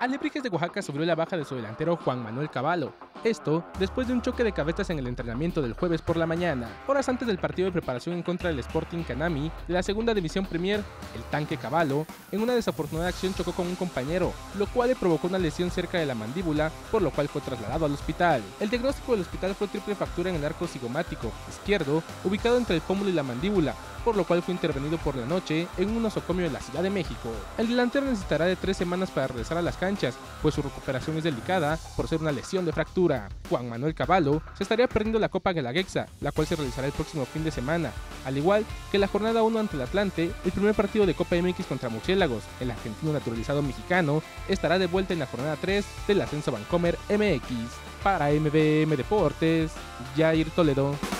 Alebrijes de Oaxaca sufrió la baja de su delantero Juan Manuel Cavallo. Esto después de un choque de cabezas en el entrenamiento del jueves por la mañana. Horas antes del partido de preparación en contra del Sporting Canami de la segunda división Premier, el tanque Cavallo, en una desafortunada acción chocó con un compañero, lo cual le provocó una lesión cerca de la mandíbula, por lo cual fue trasladado al hospital. El diagnóstico del hospital fue triple fractura en el arco cigomático izquierdo, ubicado entre el pómulo y la mandíbula, por lo cual fue intervenido por la noche en un nosocomio en la Ciudad de México. El delantero necesitará de 3 semanas para regresar a las canchas, pues su recuperación es delicada por ser una lesión de fractura. Juan Manuel Cavallo se estaría perdiendo la Copa Guelaguetza, la cual se realizará el próximo fin de semana, al igual que la jornada 1 ante el Atlante. El primer partido de Copa MX contra Murciélagos, el argentino naturalizado mexicano, estará de vuelta en la jornada 3 del Ascenso Bancomer MX. Para MVM Deportes, Jair Toledo.